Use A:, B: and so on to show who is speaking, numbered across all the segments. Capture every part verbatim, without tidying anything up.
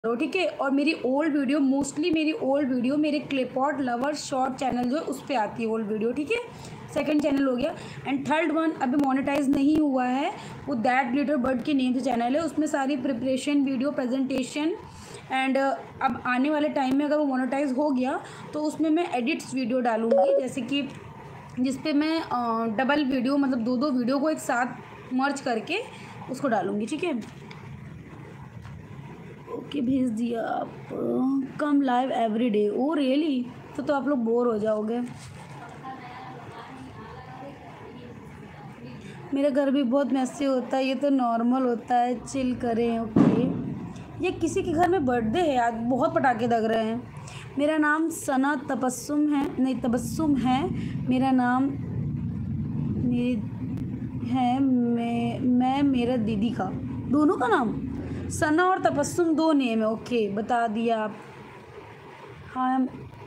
A: करो, ठीक है। और मेरी ओल्ड वीडियो, मोस्टली मेरी ओल्ड वीडियो मेरे क्लिपआउट लवर शॉर्ट चैनल जो है उस पर आती है ओल्ड वीडियो, ठीक है। सेकंड चैनल हो गया। एंड थर्ड वन अभी मोनेटाइज नहीं हुआ है, वो दैट ग्लिटर बर्ड के नेम से चैनल है। उसमें सारी प्रिपरेशन वीडियो, प्रेजेंटेशन एंड अब आने वाले टाइम में अगर वो मोनेटाइज हो गया तो उसमें मैं एडिट्स वीडियो डालूँगी, जैसे कि जिस पे मैं डबल वीडियो, मतलब दो दो वीडियो को एक साथ मर्ज करके उसको डालूँगी, ठीक है। ओके, भेज दिया आप। Come live every day. Oh really? तो तो आप लोग बोर हो जाओगे। मेरे घर भी बहुत मैसी होता है, ये तो नॉर्मल होता है, चिल करें। ओके, ये किसी के घर में बर्थडे है आज, बहुत पटाखे दग रहे हैं। मेरा नाम सना तबस्सुम है, नहीं तबस्सुम है मेरा नाम। मेरी है मैं मैं मेरा दीदी का, दोनों का नाम सना और तबस्सुम दो नेम है। ओके, बता दिया आप। हाँ,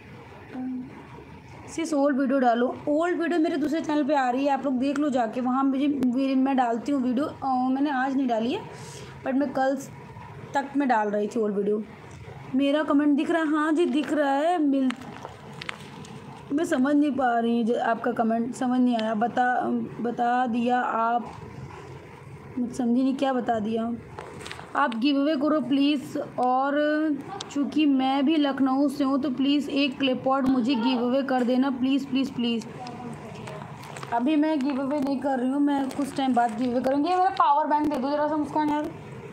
A: सिर्फ ओल्ड वीडियो डालो। ओल्ड वीडियो मेरे दूसरे चैनल पे आ रही है, आप लोग देख लो जाके, वहाँ मुझे मैं डालती हूँ वीडियो। मैंने आज नहीं डाली है बट मैं कल तक मैं डाल रही थी ओल्ड वीडियो। मेरा कमेंट दिख रहा है? हाँ जी दिख रहा है। मिल मैं समझ नहीं पा रही हूँ, आपका कमेंट समझ नहीं आया। बता बता दिया आप, मुझे समझी नहीं क्या बता दिया आप। गिव अवे करो प्लीज़, और चूँकि मैं भी लखनऊ से हूँ तो प्लीज़ एक क्लिपआउट मुझे गिव अवे कर देना, प्लीज़ प्लीज़ प्लीज़। अभी मैं गिव अवे नहीं कर रही हूँ, मैं कुछ टाइम बाद गिव अवे करूँगी। ये मेरा पावर बैंक दे दो ज़रा सा मुस्कान यार,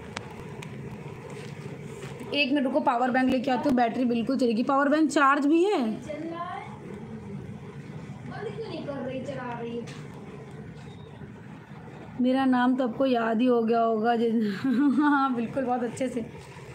A: एक मिनट को पावर बैंक लेके आती हूँ, बैटरी बिल्कुल चलेगी। पावर बैंक चार्ज भी है। मेरा नाम तो आपको याद ही हो गया होगा। हाँ बिल्कुल, बहुत अच्छे से।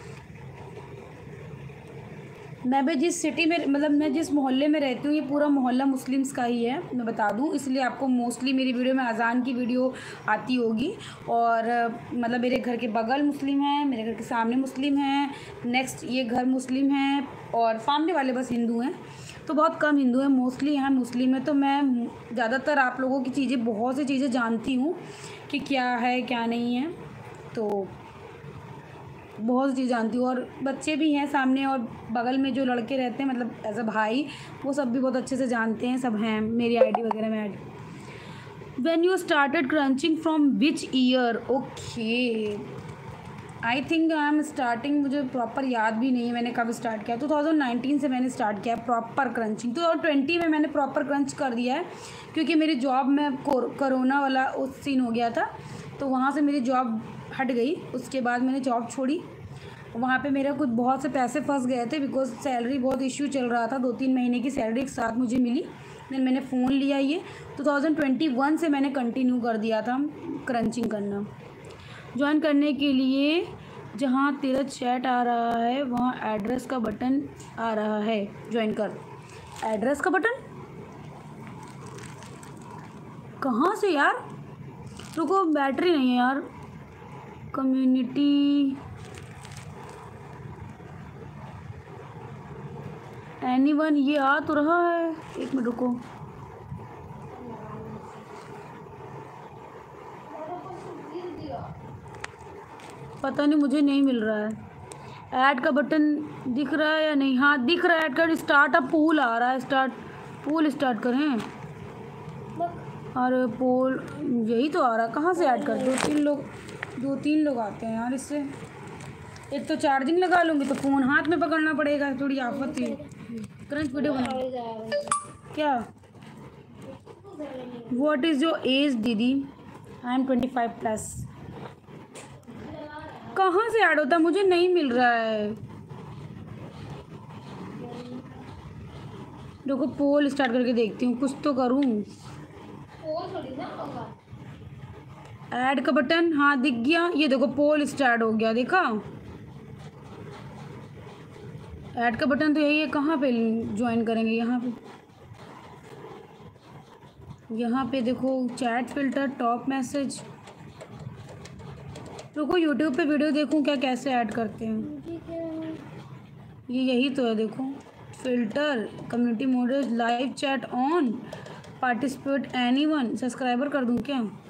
A: मैं भी जिस सिटी में, मतलब मैं जिस मोहल्ले में रहती हूँ, ये पूरा मोहल्ला मुस्लिम्स का ही है, मैं बता दूँ, इसलिए आपको मोस्टली मेरी वीडियो में अजान की वीडियो आती होगी। और मतलब मेरे घर के बगल मुस्लिम हैं, मेरे घर के सामने मुस्लिम हैं, नेक्स्ट ये घर मुस्लिम हैं, और सामने वाले बस हिंदू हैं। तो बहुत कम हिंदू हैं, मोस्टली यहाँ मुस्लिम है। तो मैं ज़्यादातर आप लोगों की चीज़ें, बहुत सी चीज़ें जानती हूँ कि क्या है क्या नहीं है, तो बहुत सी चीज़ जानती हूँ। और बच्चे भी हैं सामने, और बगल में जो लड़के रहते हैं, मतलब एज अ भाई, वो सब भी बहुत अच्छे से जानते हैं, सब हैं मेरी आईडी वगैरह में add. When you started crunching from which year? Okay, I think I am starting, मुझे प्रॉपर याद भी नहीं है मैंने कब स्टार्ट किया। टू थाउजेंड नाइनटीन से मैंने स्टार्ट किया proper crunching. Two thousand twenty में मैंने प्रॉपर क्रंच कर दिया है, क्योंकि मेरी जॉब में कोरोना वाला उस सीन हो गया था, तो वहाँ से मेरी जॉब हट गई। उसके बाद मैंने जॉब छोड़ी, वहाँ पे मेरा कुछ बहुत से पैसे फंस गए थे, बिकॉज सैलरी बहुत इश्यू चल रहा था। दो तीन महीने की सैलरी एक साथ मुझे मिली, देन मैंने फ़ोन लिया। ये टू थाउजेंड ट्वेंटी वन से मैंने कंटिन्यू कर दिया था क्रंचिंग करना। ज्वाइन करने के लिए जहाँ तेरा चैट आ रहा है वहाँ एड्रेस का बटन आ रहा है, ज्वाइन कर। एड्रेस का बटन कहाँ से यार? रुको, बैटरी नहीं है यार। कम्युनिटी एनीवन, ये आ तो रहा है, एक मिनट रुको। पता नहीं, मुझे नहीं मिल रहा है। ऐड का बटन दिख रहा है या नहीं? हाँ दिख रहा है, ऐड का स्टार्ट अप पूल आ रहा है। स्टार्ट पूल स्टार्ट करें, और पोल यही तो आ रहा है। कहाँ से ऐड कर? दो तीन लोग दो तीन लोग आते हैं यार इससे। एक तो चार्जिंग लगा लूँगी तो फ़ोन हाथ में पकड़ना पड़ेगा, थोड़ी आफत है। क्रंच वीडियो बना क्या? व्हाट इज़ योर एज दीदी? I am twenty five plus. कहाँ से ऐड होता है? मुझे नहीं मिल रहा है। देखो पोल स्टार्ट करके देखती हूँ, कुछ तो करूँ। ऐड का बटन, हाँ दिख गया, ये देखो पोल स्टार्ट हो गया, देखा? ऐड का बटन तो यही है। कहाँ पे ज्वाइन करेंगे? यहाँ पे, यहाँ पे देखो चैट फिल्टर, टॉप मैसेज। रुको यूट्यूब पे वीडियो देखूँ क्या कैसे ऐड करते हैं। ये यही तो है, देखो filter, community mode, live chat on, participate anyone. Subscriber कर दूँ क्या?